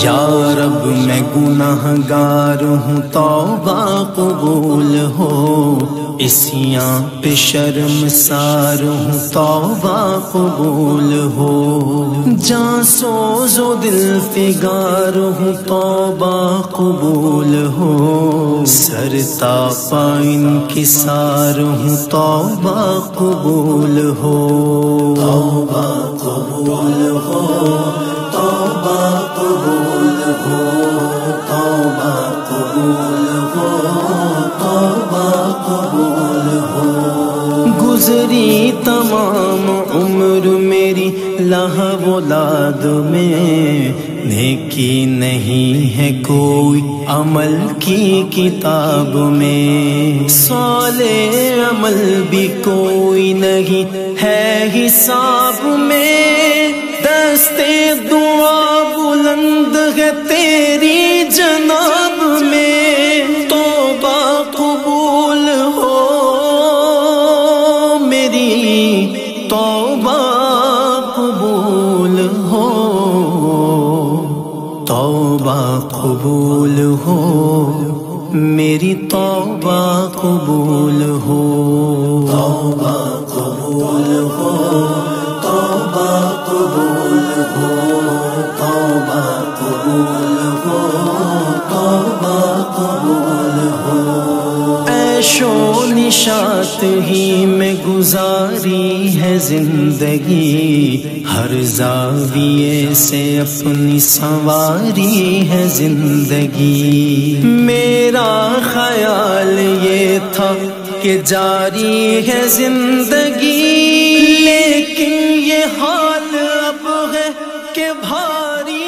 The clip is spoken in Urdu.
یا رب میں گناہ گار ہوں توبہ قبول ہو، اسیاں پہ شرمسار ہوں توبہ قبول ہو، جاں سوز و دل فگار ہوں توبہ قبول ہو، سر تا پا انکسار ہوں توبہ قبول ہو، توبہ قبول ہو، توبہ قبول ہو، توبہ قبول ہو، توبہ قبول ہو۔ گزری تمام عمر میری لہو و لاد میں، نیکی نہیں ہے کوئی عمل کی کتاب میں، صالح عمل بھی کوئی نہیں ہے حساب میں، دستے دعا بلند ہے تیری جناب میں، توبہ قبول ہو میری، توبہ قبول ہو، توبہ قبول ہو میری، توبہ قبول ہو، توبہ قبول ہو، توبہ قبول ہو، توبہ قبول ہو، توبہ قبول ہو۔ عیش و نشاط ہی میں گزاری ہے زندگی، ہر زاویے سے اپنی سنواری ہے زندگی، میرا خیال یہ تھا کہ جاری ہے زندگی، لیکن یہ حال اب ہے کہ بھاری